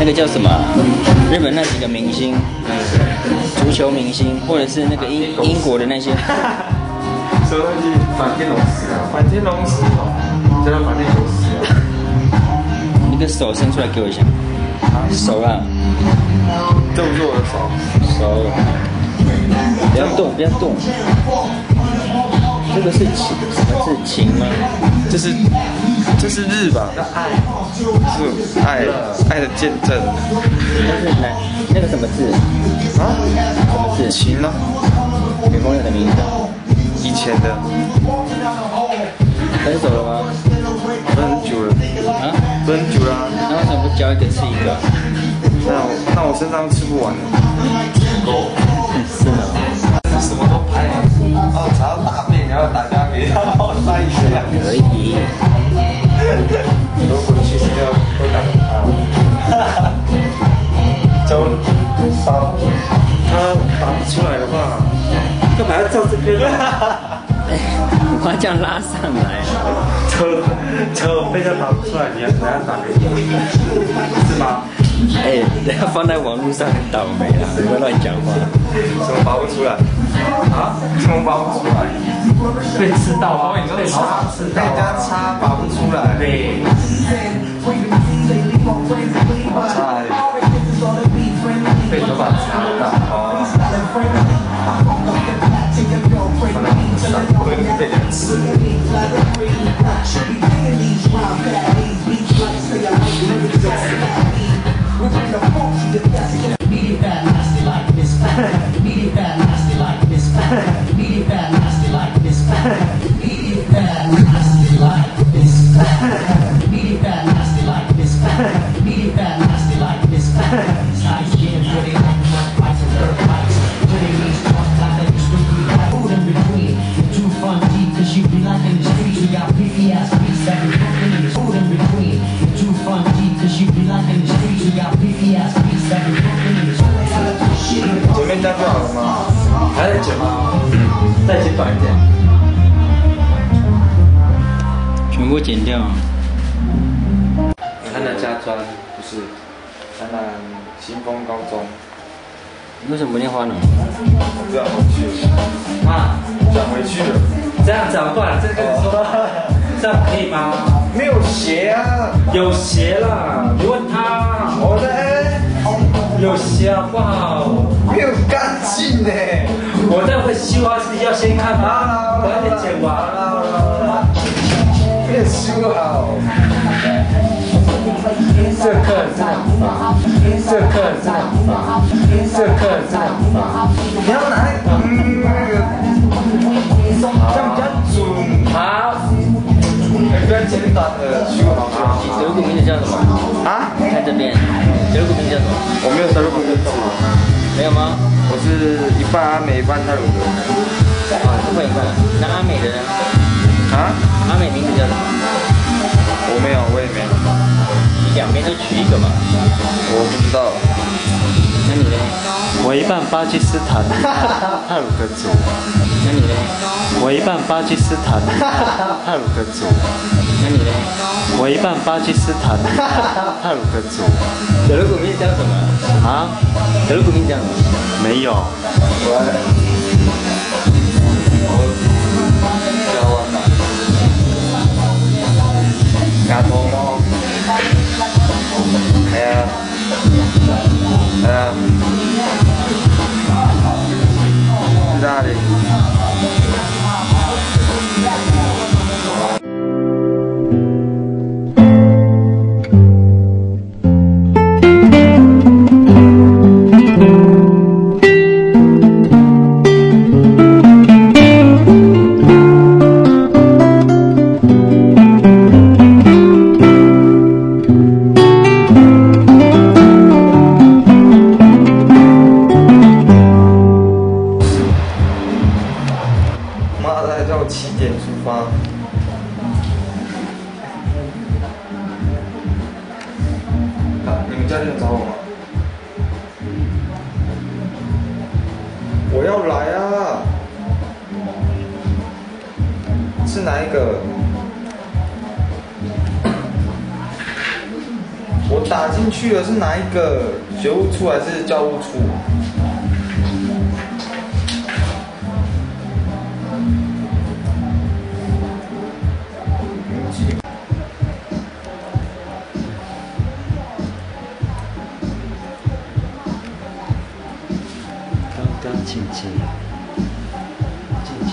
个叫什么？日本那几个明星，足球明星，或者是那个英国的那些。 什么东西？反天龙石啊！反天龙石哦，叫它反天龙石啊！ 你那个手伸出来给我一下。手啊！ 这不是我的手。 手。不要动，不要动。这个是琴，什么是琴吗？ 这是日吧？爱，是爱的见证。 那是那个什么字？ 啊？ 什么字？ 琴呢？ 女朋友的名字。 以前的。 分手了吗？ 分很久了。 啊？ 分很久了啊。 那为什么不交一个吃一个？ 那我身上吃不完了。 是吗？ 什么都拍啊！哦，查到大便，然后打电话给他帮我塞一下。 可以。 如果去是要都打给他。就他打不出来的话，干嘛要照这边？ 我要这样拉上来。 就非常打不出来，你要等下打给你，是吗？ 哎，等下放在网络上很倒霉啊！不要乱讲话。 什么拔不出来？啊？什么拔不出来？ 被吃到啊！被插吃到啊！ 被人家插拔不出来。 对。 插被头发插到。 哦。会被人吃。前面单就好了吗？ 还在剪吗？再剪短一点。 全部剪掉。 台南家专不是，台南新丰高中。 你为什么不念花农？ 我这样回去。 啊， 转回去了。 这样讲断，这跟你说，这样可以吗？ 没有鞋啊。 有鞋啦，你问他。 我的有鞋好不好？ 没有干净呢。 我待会洗完自己要先看吧，我还得剪完。 没有修好。 这课真的很烦，这课真的很烦，这课真的很烦。 你要拿那个，这样比较准。 好， 比较简短的修好它。 你德国名字叫什么？ 啊？ 看这边，德国名字叫什么？ 我没有德国名字。 没有吗？ 我是一半阿美，一半泰鲁格。 啊，不会一半。那阿美的人？ 啊？ 阿美名字叫什么？ 我没有，我也没有。 你两边都取一个嘛？ 我不知道。 那你呢？ 我一半巴基斯坦泰鲁格族。 那你呢？ 我一半巴基斯坦泰鲁格族。 那你呢？ 我一半巴基斯坦泰鲁格族。 德国名字叫什么？ 啊？ 德国名字叫什么？ 没有。 牙痛哦。係啊。係啊。意大利。7点出发。你们教练找我吗？我要来啊！是哪一个？ 我打进去的是哪一个？学务处还是教务处？ 刚刚静静，静静。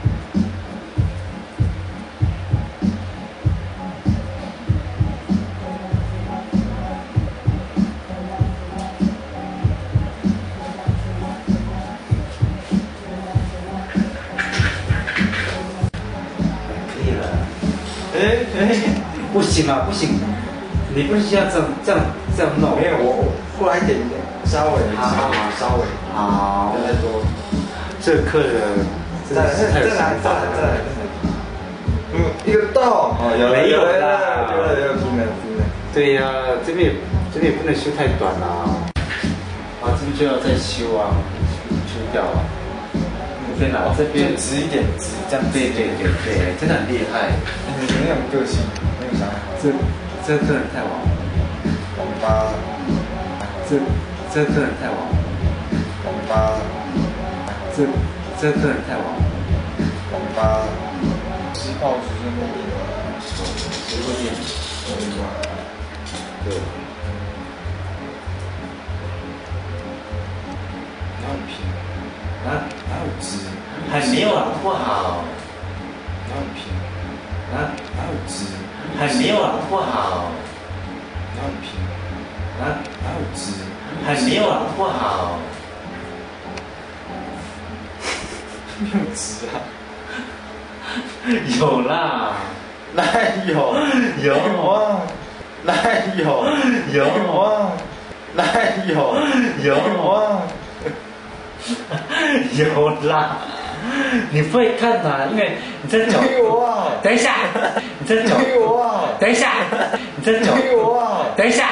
不行啊，不行，你不是要这样弄？ 没有，我过来一点点，稍微，稍微， 好， 不要太多。 这课的再来，一个洞，哦，有拼了。 对呀，这边也不能修太短啊，这边就要再修啊，修掉啊。这边这边直一点，直这样。 对，真的很厉害。 你很有个性，很有想法。 这客人太晚了。 王八。 这客人太晚了。 王八。 这客人太晚了。 王八。吃爆食生面店。谁会店？我跟你说。对。哪有平？哪有直？ 还没有好不好？ 哪有平？哪有直？ 还没有好不好？ 哪有平？哪有直？ 还没有好不好？ 没有直啊？ 有啦， 哪有？啊？哪有？啊？哪有？啊？ 有啦，你不会看呐，因为你这脚。等一下，你这脚。等一下，你这脚。等一下。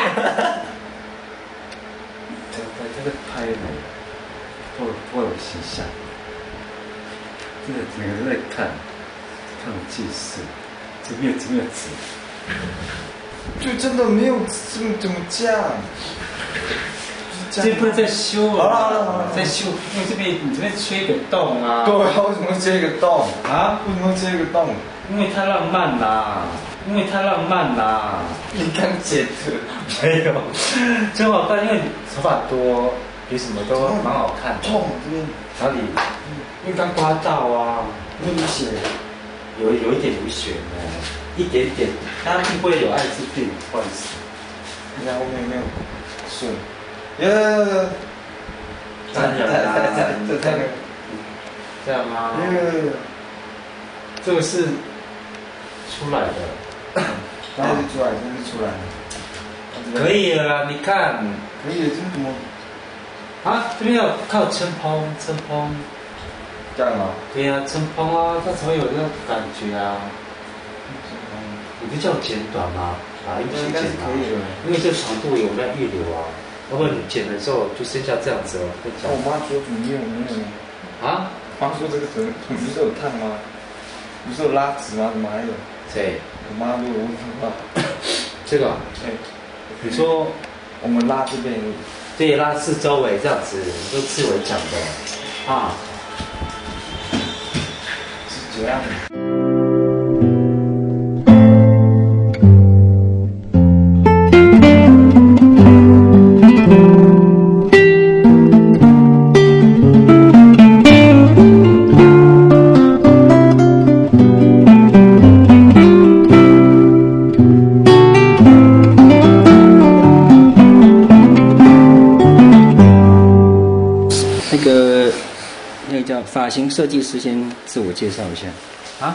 这个拍的不有形象，这个整个都在看我技术，怎么有直？ 就真的没有怎么这样？ 这不能再修好了， 再修，因为你这边缺一个洞啊。 对啊，为什么会接一个洞啊？ 为什么会接一个洞？ 因为太浪漫啦，你刚剪的？ 没有，真好看，因为头发多，比什么都蛮好看的。 痛这边哪里？因为刚刮到啊， 流血， 有一点流血呢，一点点，它并不会有艾滋病，不好意思。 你看后面有没有顺？ 这太这样吗？这个是出来的， 真是出来了。 可以了啦，你看， 可以，这是怎么？ 啊，这边要靠撑蓬， 这样吗？ 对呀，撑蓬啊，它才会有那种感觉啊。你不叫剪短吗？一起剪啊，因为这长度有在预留啊，要不然你剪的时候就剩下这样子哦。 我妈说怎么没有啊？ 妈说这个不是有烫吗？不是有拉直吗？怎么还有？ 谁？ 我妈如果问的话， 这个？你说我们拉这边， 对，拉四周围这样子，都刺猬讲的啊， 是这样。 那个叫发型设计师，先自我介绍一下。 啊？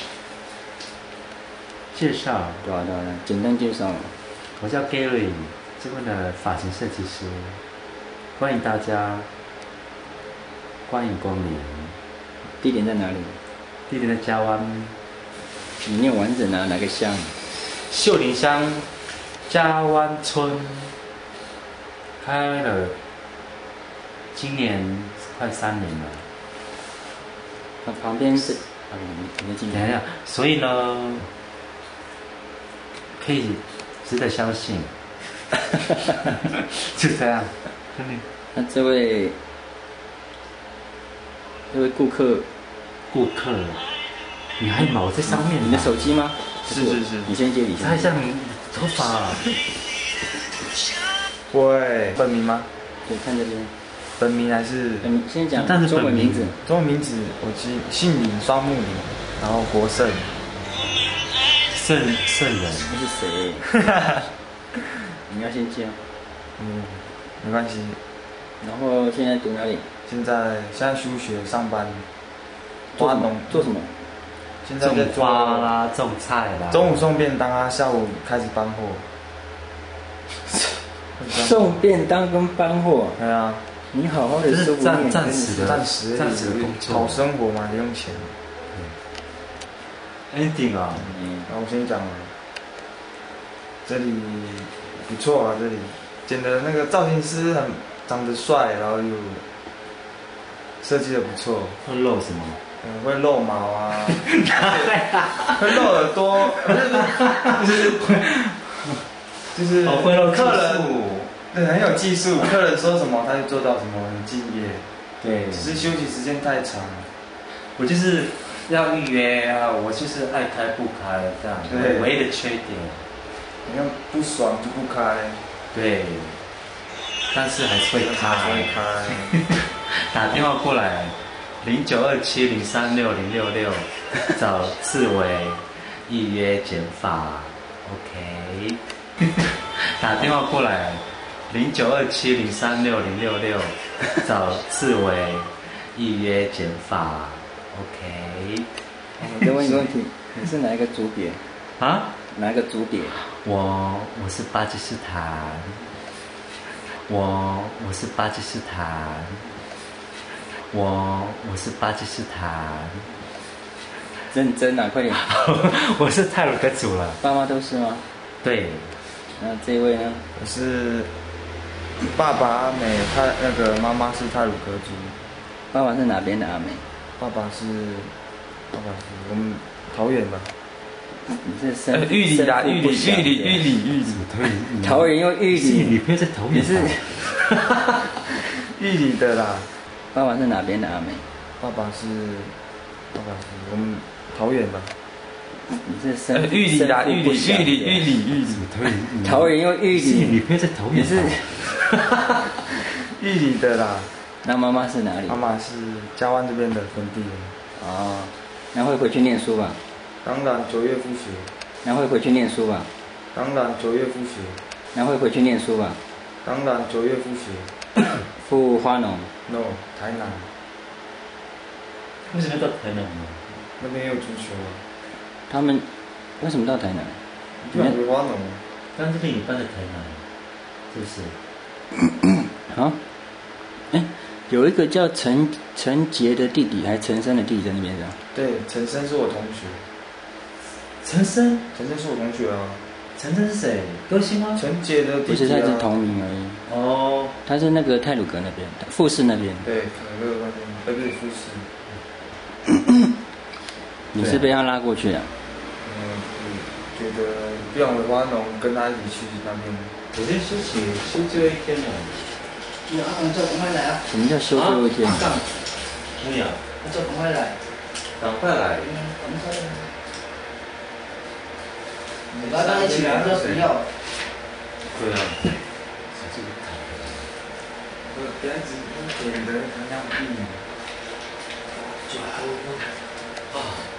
介绍？ 对啊，简单介绍。 我叫 Gary， 这边的发型设计师，欢迎大家，欢迎光临。 地点在哪里？ 地点在嘉湾。 你念完整啊，哪个乡？ 秀林乡嘉湾村，开了，今年快3年了。 旁边是你的进来。 所以呢，可以值得相信， 就这样。 那这位顾客， 你还毛在上面？ 你的手机吗？ 是， 你先接，你先。 它像头发。 会本名吗？ 对，看这边。 本名还是？ 先讲中文名字。 中文名字我姓李，双木李，然后国胜。 圣人。 那是谁？你要先接。 没关系。 然后现在读哪里？ 现在休学上班。 花农做什么？ 现在在种花啦，种菜啦。 中午送便当啊，下午开始搬货。 送便当跟搬货。 对啊。 你好好的就是暂时的工作，好生活嘛，零用钱。 ending 啊。 然后我先讲了，这里不错啊，这里剪的那个造型师长得帅，然后又设计的不错。 会露什么？ 会露毛啊，会露耳朵，就是会露客人，对，很有技术，客人说什么他就做到什么，很敬业。 对， 只是休息时间太长。 我就是要预约啊，我就是爱开不开这样，对，唯一的缺点。 你要不爽就不开。 对，但是还是会开。打电话过来。0927036066找刺猬预约剪发 ，OK。打电话过来0927036066找刺猬预约剪发 ，OK。 我再问一个问题，你是哪一个族别？ 啊？ 哪一个族别？ 我是巴基斯坦。我是巴基斯坦。我是巴基斯坦。 认真啊，快点！ 我是太鲁阁族了。 爸妈都是吗？ 对。 那这位呢？ 我是爸爸阿美，妈妈是太鲁阁族。 爸爸是哪边的阿美？ 爸爸是我们桃园吧。 你是玉里啦，玉里。 桃园又玉里， 你不要在桃园。 你是玉里的啦。 爸爸是哪边的阿美？ 爸爸是我们桃园吧。 你是玉里啦，玉里。 桃园又玉里， 你不要在桃园。 你是玉里的啦。 那妈妈是哪里？ 妈妈是嘉湾这边的本地人。 哦，那会回去念书吧？ 当然9月复学。 那会回去念书吧？ 当然9月复学。 那会回去念书吧？ 当然9月复学。 赴花农 ？No， 台南。 为什么到台南呢？ 那边有足球啊。 他们为什么到台南？ 不想回花农。 但这边也搬在台南，是不是？ 啊？哎，有一个叫陈杰的弟弟，还是陈升的弟弟在那边的？ 对，陈升是我同学。 陈升是我同学啊。 陈升是谁？歌星吗？ 陈杰的弟弟啊。 不是，他是同名而已。 哦。 他是那个太鲁阁那边，富士那边。 对，可乐那边，不是富士。 你是被他拉过去的？ 觉得不想回花农，跟他一起去那边。 我先休最后一天了。 阿公叫赶快来啊！ 什么叫休最后一天？ 对呀。 叫赶快来。 赶快来。 赶快来。大家一起来，说不要。 对啊。 别只点的能量币。 啊。